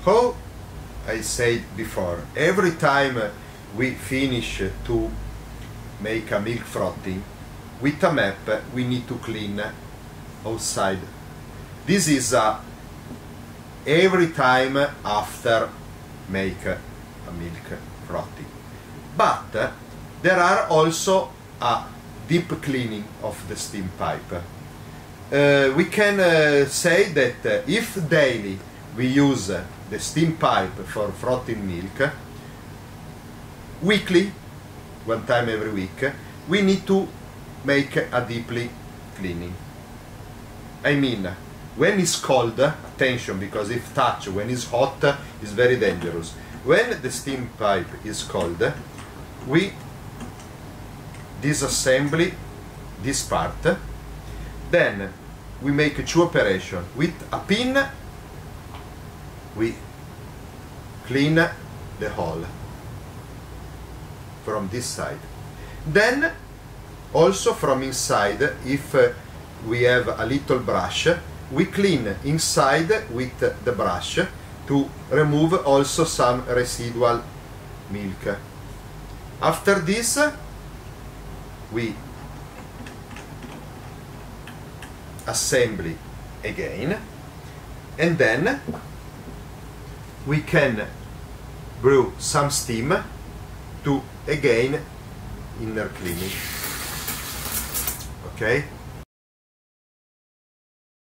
How I said before, every time we finish to make a milk frothing with a map, we need to clean outside. This is every time after make a milk frothing. But there are also a deep cleaning of the steam pipe. We can say that if daily we use the steam pipe for frothing milk, weekly, one time every week, we need to make a deeply cleaning. I mean, when it's cold, attention, because if touch when it's hot, it's very dangerous. When the steam pipe is cold, we disassemble this part, then we make two operations. With a pin, we clean the hole from this side. Then, also from inside, if we have a little brush, we clean inside with the brush to remove also some residual milk. After this, we assemble again, and then we can brew some steam to again inner cleaning. Okay?